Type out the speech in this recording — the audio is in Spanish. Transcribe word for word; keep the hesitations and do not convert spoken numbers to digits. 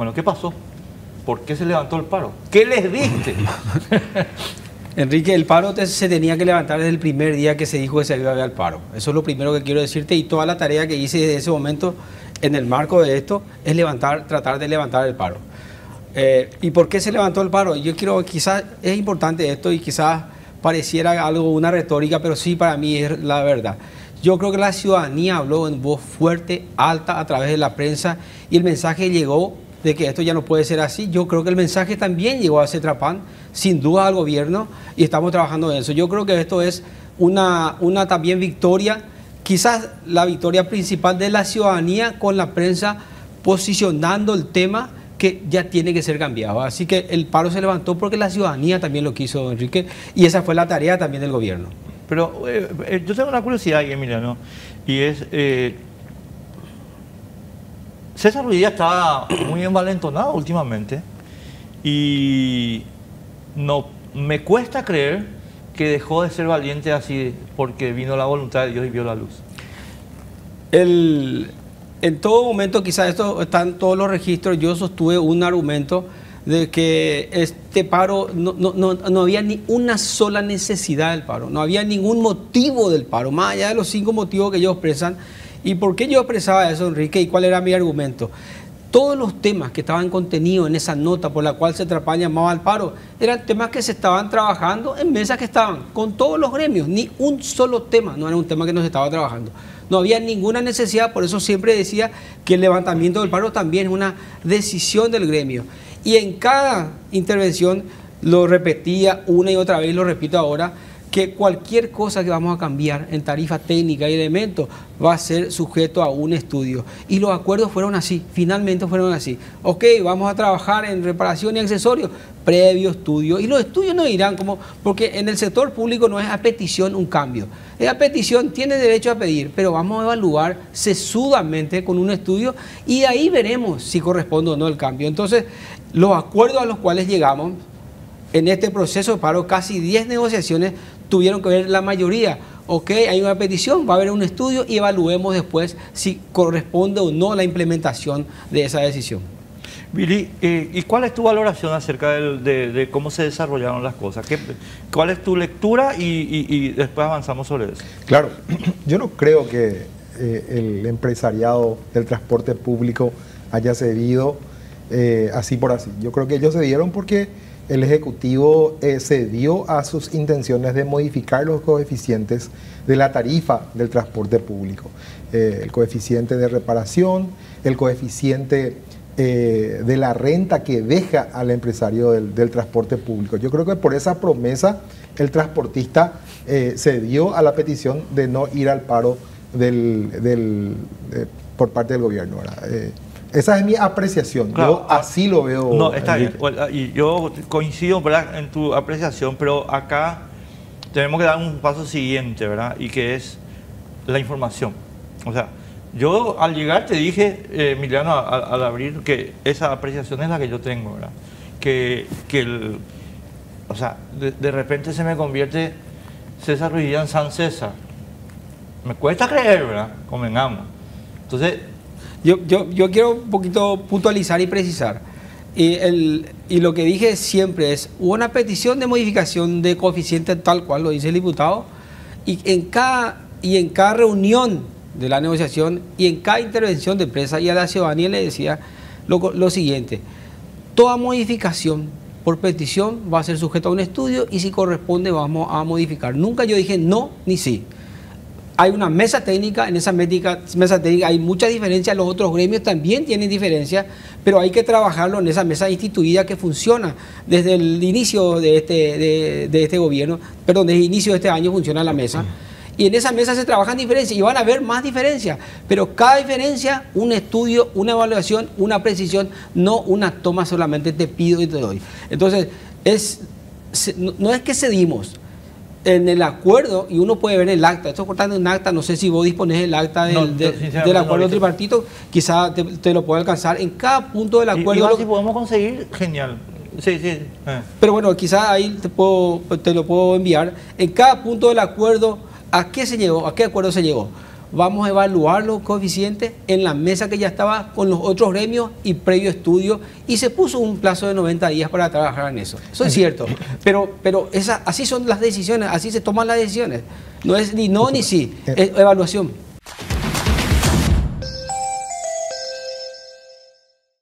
Bueno, ¿qué pasó? ¿Por qué se levantó el paro? ¿Qué les diste? Enrique, el paro te, se tenía que levantar desde el primer día que se dijo que se iba a ver el paro. Eso es lo primero que quiero decirte, y toda la tarea que hice desde ese momento en el marco de esto es levantar, tratar de levantar el paro. Eh, ¿Y por qué se levantó el paro? Yo quiero, quizás es importante esto y quizás pareciera algo, una retórica, pero sí para mí es la verdad. Yo creo que la ciudadanía habló en voz fuerte, alta, a través de la prensa, y el mensaje llegó de que esto ya no puede ser así. Yo creo que el mensaje también llegó a Cetrapan, sin duda al gobierno, y estamos trabajando en eso. Yo creo que esto es una, una también victoria, quizás la victoria principal de la ciudadanía con la prensa posicionando el tema que ya tiene que ser cambiado. Así que el paro se levantó porque la ciudadanía también lo quiso, Enrique, y esa fue la tarea también del gobierno. Pero eh, yo tengo una curiosidad ahí, Emiliano, y es... Eh, César Ruiz estaba muy envalentonado últimamente y no me cuesta creer que dejó de ser valiente así porque vino la voluntad de Dios y vio la luz. El, en todo momento, quizás esto está en todos los registros, yo sostuve un argumento de que este paro, no, no, no, no había ni una sola necesidad del paro, no había ningún motivo del paro, más allá de los cinco motivos que ellos expresan. ¿Y por qué yo expresaba eso, Enrique? ¿Y cuál era mi argumento? Todos los temas que estaban contenidos en esa nota por la cual Cetrapan llamaba al paro eran temas que se estaban trabajando en mesas que estaban con todos los gremios. Ni un solo tema no era un tema que no se estaba trabajando. No había ninguna necesidad, por eso siempre decía que el levantamiento del paro también es una decisión del gremio. Y en cada intervención lo repetía una y otra vez, lo repito ahora, que cualquier cosa que vamos a cambiar en tarifa técnica y elementos va a ser sujeto a un estudio. Y los acuerdos fueron así, finalmente fueron así. Ok, vamos a trabajar en reparación y accesorios, previo estudio. Y los estudios no irán como, porque en el sector público no es a petición un cambio. Es a petición, tiene derecho a pedir, pero vamos a evaluar sesudamente con un estudio y ahí veremos si corresponde o no el cambio. Entonces, los acuerdos a los cuales llegamos en este proceso de paro, casi diez negociaciones, tuvieron que ver la mayoría. Ok, hay una petición, va a haber un estudio y evaluemos después si corresponde o no la implementación de esa decisión. Billy, eh, ¿y cuál es tu valoración acerca de, de, de cómo se desarrollaron las cosas? ¿Qué, ¿Cuál es tu lectura? Y, y, y después avanzamos sobre eso. Claro, yo no creo que eh, el empresariado del transporte público haya cedido eh, así por así. Yo creo que ellos cedieron porque el Ejecutivo eh, cedió a sus intenciones de modificar los coeficientes de la tarifa del transporte público. Eh, el coeficiente de reparación, el coeficiente eh, de la renta que deja al empresario del, del transporte público. Yo creo que por esa promesa el transportista eh, cedió a la petición de no ir al paro del, del, de, por parte del gobierno, ¿verdad? Eh, Esa es mi apreciación, claro, yo así lo veo. No, está bien, y yo coincido, ¿verdad?, en tu apreciación, pero acá tenemos que dar un paso siguiente, ¿verdad?, y que es la información. O sea, yo al llegar te dije, eh, Emiliano, al, al abrir, que esa apreciación es la que yo tengo, ¿verdad?, que, que el, o sea, de, de repente se me convierte César Ruiz en San César. Me cuesta creer, ¿verdad?, convengamos. Entonces, Yo, yo, yo quiero un poquito puntualizar y precisar. Y, el, y lo que dije siempre es, hubo una petición de modificación de coeficiente tal cual lo dice el diputado, y en cada, y en cada reunión de la negociación y en cada intervención de empresa y a la ciudadanía le decía lo, lo siguiente: toda modificación por petición va a ser sujeto a un estudio y si corresponde vamos a modificar. Nunca yo dije no ni sí. Hay una mesa técnica, en esa médica, mesa técnica hay muchas diferencias, los otros gremios también tienen diferencias, pero hay que trabajarlo en esa mesa instituida que funciona desde el inicio de este, de, de este gobierno, perdón, desde el inicio de este año funciona la mesa, y en esa mesa se trabajan diferencias, y van a haber más diferencias, pero cada diferencia, un estudio, una evaluación, una precisión, no una toma solamente te pido y te doy. Entonces, es, no es que cedimos. En el acuerdo, y uno puede ver el acta, esto es importante, un acta, no sé si vos disponés del acta del, no, de, del acuerdo no tripartito, quizá te, te lo pueda alcanzar en cada punto del acuerdo. Y, y lo, si podemos conseguir, genial. Sí, sí. Eh. Pero bueno, quizá ahí te, puedo, te lo puedo enviar. En cada punto del acuerdo, ¿a qué se llegó? ¿A qué acuerdo se llegó? vamos a evaluar los coeficientes en la mesa que ya estaba con los otros gremios y previo estudio, y se puso un plazo de noventa días para trabajar en eso. Eso es cierto, pero, pero esa, así son las decisiones, así se toman las decisiones. No es ni no ni sí, es evaluación.